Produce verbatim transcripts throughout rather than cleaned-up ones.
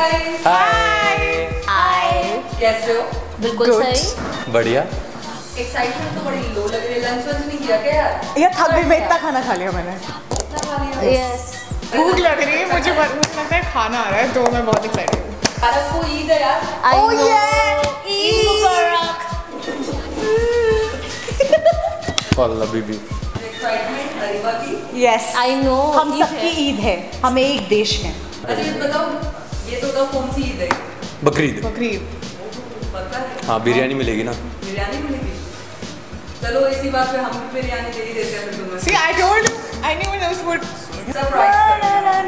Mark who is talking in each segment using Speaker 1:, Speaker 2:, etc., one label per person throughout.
Speaker 1: guys.
Speaker 2: हाय
Speaker 1: हाय कैसे हो?
Speaker 3: बिल्कुल सही,
Speaker 2: बढ़िया।
Speaker 1: एक्साइटमेंट तो बड़ी लो लग रही है। लंच वंच नहीं किया क्या यार?
Speaker 4: यार थक गई मैं, इतना खाना खा लिया मैंने।
Speaker 1: इतना खा लिया?
Speaker 3: यस।
Speaker 4: भूख लग रही है मुझे, मुझे लगता है खाना आ रहा है तो मैं बहुत एक्साइटेड हूँ।
Speaker 1: भारत को ईद है यार।
Speaker 3: Oh
Speaker 4: yeah!
Speaker 3: ईद मुबारक।
Speaker 2: अल्लाह बीबी।
Speaker 1: एक्साइटमेंट हरीबा की।
Speaker 4: यस
Speaker 3: आई नो,
Speaker 4: हम सबकी ईद है, हम एक देश हैं।
Speaker 1: अच्छा ये बताओ, ये तो बताओ कौन सी ईद है?
Speaker 2: बकरीद।
Speaker 4: बकरीद।
Speaker 1: पता है?
Speaker 2: हाँ बिरयानी मिलेगी ना।
Speaker 1: बिरयानी मिलेगी। चलो इसी बात पे हम भी बिरयानी दे ही देते हैं फिर तुम्हें।
Speaker 4: See, I told you, I knew it was food.
Speaker 1: Surprise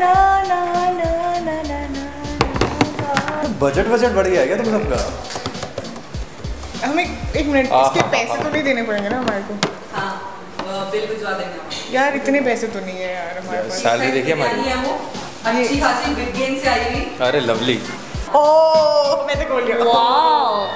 Speaker 2: budget budget बढ़ गया है क्या तुम सबका?
Speaker 4: हमें एक मिनट, इसके पैसे तो नहीं देने पड़ेंगे ना हमारे को?
Speaker 1: हाँ, बिल भिजवा देंगे हम।
Speaker 4: यार इतने पैसे तो नहीं है यार हमारे पास।
Speaker 2: सैलरी देखिए हमारी।
Speaker 1: बिरयानी है वो, अच्छी खासी बिग गेन से आई हुई।
Speaker 2: अरे लवली।
Speaker 4: ओह मैंने खोल लिया।
Speaker 3: वाओ,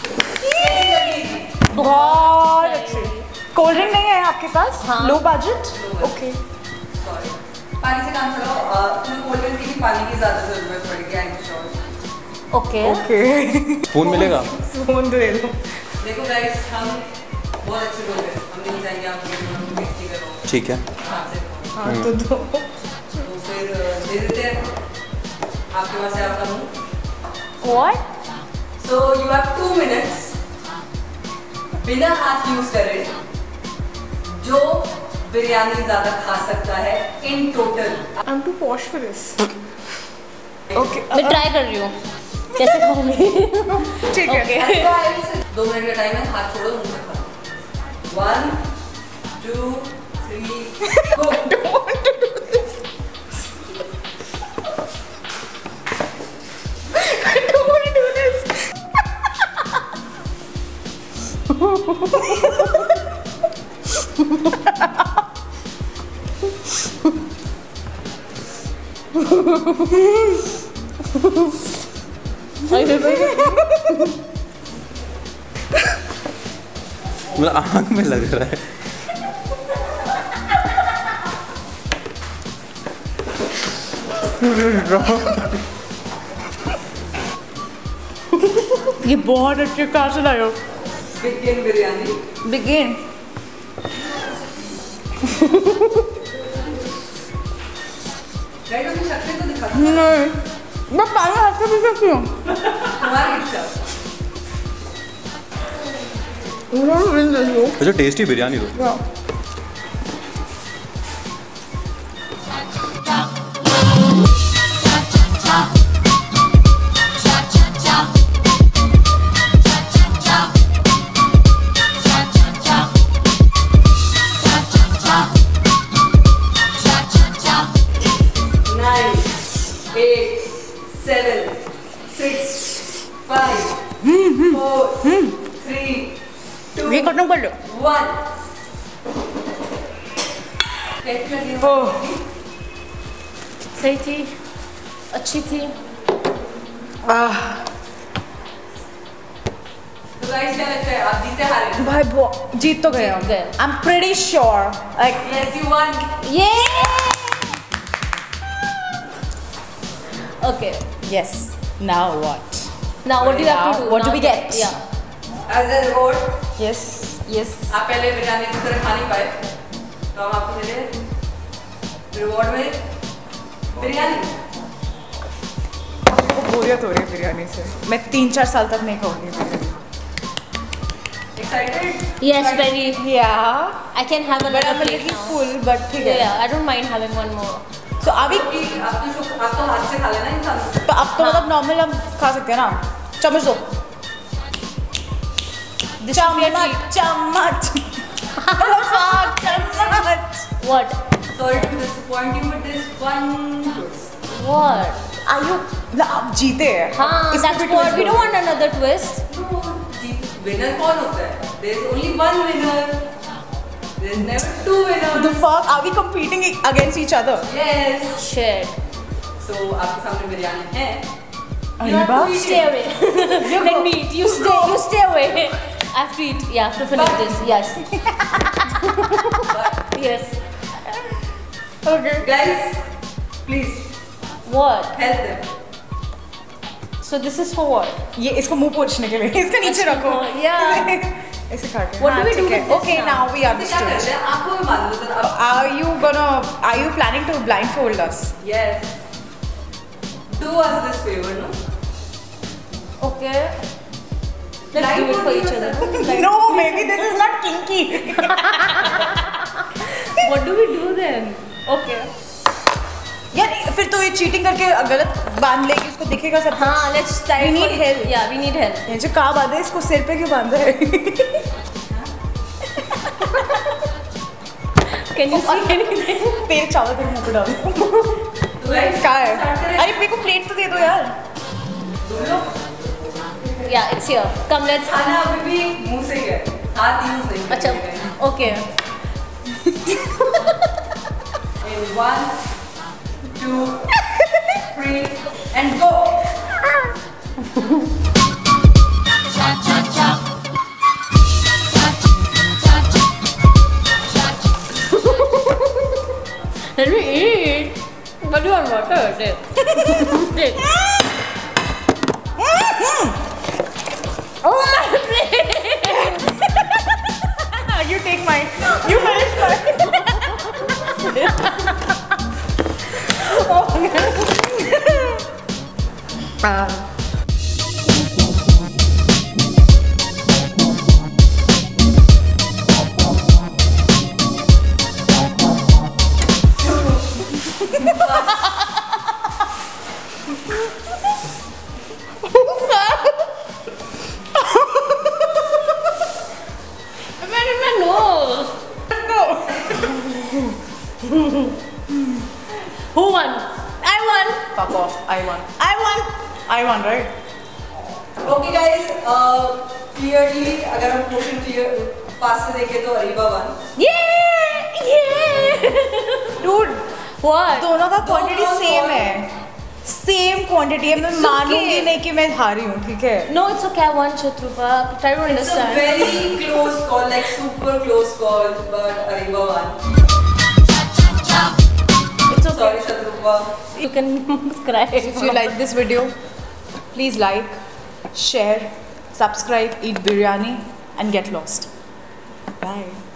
Speaker 4: बहुत अच्छी। कोल्ड ड्रिंक नहीं है आपके पास?
Speaker 3: हाँ।
Speaker 4: Low budget? ओके।
Speaker 1: सॉरी, पानी से काम चलाओ। तुम्हें कोल्ड ड्रिंक की पानी की ज्यादा जरूरत पड़ेगी। I am sure.
Speaker 3: Okay
Speaker 4: okay.
Speaker 2: Spoon मिलेगा?
Speaker 4: स्पून दे दो।
Speaker 1: देखो गाइस, हम बहुत अच्छे लोग हैं। हम नहीं चाहेंगे आप ये मिक्सी करो।
Speaker 2: ठीक है।
Speaker 1: हाँ से
Speaker 4: हाँ तो दो।
Speaker 1: तो फिर दे देते हैं आपके पास है आपका मुंह।
Speaker 3: What?
Speaker 1: So you have two minutes बिना हाथ यूज करे जो बिरयानी ज्यादा खा सकता है in total.
Speaker 4: I'm too posh for this. Okay
Speaker 3: मैं ट्राई कर रही हूँ कैसे खाऊंगी।
Speaker 4: ठीक है।
Speaker 3: ओके
Speaker 1: दो मिनट का टाइम है, हाथ छोड़ो, मुंह से खाओ। One two three go.
Speaker 4: Don't want to do this. I don't want to do this.
Speaker 2: मतलब आँख में लग रहा है।
Speaker 4: ये बहुत अच्छे कहाँ से लाए हो?
Speaker 1: Big gain biryani.
Speaker 4: Begin.
Speaker 1: Right, तुम शक्ल तो दिखा।
Speaker 4: नहीं, मैं पानी हाथ से पी सकती हूँ।
Speaker 1: तुम्हारी इच्छा।
Speaker 2: अच्छा टेस्टी बिरयानी दो।
Speaker 4: ये खत्म कर लो।
Speaker 1: वन। कैसी लगी?
Speaker 3: सही थी, अच्छी थी।
Speaker 4: आह
Speaker 1: तो गाइस क्या लगता है, आप जीते हारे?
Speaker 4: भाई वो जीत तो गए हम।
Speaker 3: जीत गए।
Speaker 4: I'm pretty sure. Like
Speaker 1: Yes, you won.
Speaker 3: ये okay,
Speaker 4: yes. Now what?
Speaker 3: Now what do you have to do?
Speaker 4: What do we get?
Speaker 3: या
Speaker 1: As a reward,
Speaker 4: Yes. Yes.
Speaker 1: आप पहले बिरयानी की तरह खा नहीं पाए, तो हम आपको दे रहे रिवॉर्ड में बिरयानी।
Speaker 4: वो बोरियत हो रही है बिरयानी से। मैं तीन चार साल तक नहीं खाऊंगी biryani.
Speaker 1: Excited?
Speaker 3: Yes very,
Speaker 4: Yeah.
Speaker 3: I can have
Speaker 4: But
Speaker 3: another
Speaker 4: I'm a
Speaker 3: plate
Speaker 4: little
Speaker 3: now.
Speaker 4: full, but ठीक है।
Speaker 3: Yeah I don't mind having one more.
Speaker 4: So अभी
Speaker 1: क्योंकि आप तो शुक- आप तो हाथ से खा लेना इंसान।
Speaker 4: तो अब तो मतलब नॉर्मल हम खा सकते हैं ना? चम्मच दो। चम्मच चम्मच चम्मच।
Speaker 3: What
Speaker 1: Sorry to disappoint you with this one twist.
Speaker 3: What?
Speaker 4: आयु आप जीते हैं।
Speaker 3: हाँ,
Speaker 4: इसमें
Speaker 3: that's
Speaker 4: भी
Speaker 3: what
Speaker 4: twist
Speaker 3: we
Speaker 4: दो।
Speaker 3: don't want another twist.
Speaker 1: No, जीत विनर कौन होता है? There is only one winner. There is never two winners.
Speaker 4: The fuck, are we competing against each other?
Speaker 1: Yes.
Speaker 3: Shit.
Speaker 1: So आपके सामने बिरयानी है।
Speaker 4: Areeba,
Speaker 3: Stay away. Let me eat. You stay. You stay away. I have to eat. Yeah, I have to finish this. Yes. Yes.
Speaker 4: Okay.
Speaker 1: Guys, please
Speaker 3: What?
Speaker 1: help them.
Speaker 3: So this is for what?
Speaker 4: ये इसको मुंह पोंछने के लिए इसका नीचे रखो
Speaker 3: Yeah.
Speaker 4: ऐसे खा के
Speaker 3: What do
Speaker 4: हाँ,
Speaker 3: we do
Speaker 4: ठीक है.
Speaker 3: with this
Speaker 4: Okay,
Speaker 3: now?
Speaker 4: now we
Speaker 1: क्या
Speaker 4: understood.
Speaker 1: करते हैं आपको भी मान लो तो अब
Speaker 4: Are you gonna? Are you planning to blindfold us?
Speaker 1: yes do us this favor no
Speaker 3: Okay. Let's do it for each other.
Speaker 4: No, maybe this is not kinky.
Speaker 3: What do we do then? Okay.
Speaker 4: यार फिर तो ये cheating करके गलत बांध लेगी उसको दिखेगा सब.
Speaker 3: हाँ, let's try.
Speaker 4: We need
Speaker 3: for-
Speaker 4: help.
Speaker 3: Yeah, we need help.
Speaker 4: ये जो कहाँ बांधे इसको सिर पे क्यों बांधा है?
Speaker 3: Can you see anything?
Speaker 4: तेल चावल तेरे मुंह पे डाल.
Speaker 1: तो guys
Speaker 4: कहाँ है?
Speaker 1: start करें?
Speaker 4: अरे मेरे को प्लेट तो दे दो यार.
Speaker 1: तुम लोग
Speaker 3: Yeah, it's here. Come, let's.
Speaker 1: खाना अभी भी मुंह से ही है हाथ यूज नहीं
Speaker 3: अच्छा.
Speaker 1: करेंगे
Speaker 3: Okay.
Speaker 1: in one two three and go
Speaker 3: Let me eat. But you want water? Take. Take. Oh my plate!
Speaker 4: You take mine. You finish mine. Um,
Speaker 3: I'm in my nose.
Speaker 4: no.
Speaker 3: Who won? I won.
Speaker 4: Fuck off. I won. I won. I won, right?
Speaker 1: okay guys clearly अगर हम question clear पास से देखें तो Areeba one
Speaker 3: Yeah! Yeah!
Speaker 4: Dude,
Speaker 3: What?
Speaker 4: दोनों का quantity
Speaker 1: दोनों
Speaker 4: same
Speaker 1: का-
Speaker 4: है. सेम क्वांटिटी है. मैं
Speaker 3: It's
Speaker 4: मानूंगी
Speaker 3: okay.
Speaker 4: नहीं कि मैं हारी हूँ, ठीक है?
Speaker 3: No, it's okay. I won, Shatrupa. Try to
Speaker 1: it's a
Speaker 3: understand.
Speaker 1: very close call like super close call but Ariba won
Speaker 3: It's okay.
Speaker 1: sorry Shatrupa
Speaker 3: You can cry.
Speaker 4: If you like this video, please like, share, subscribe, eat biryani, and get lost. Bye.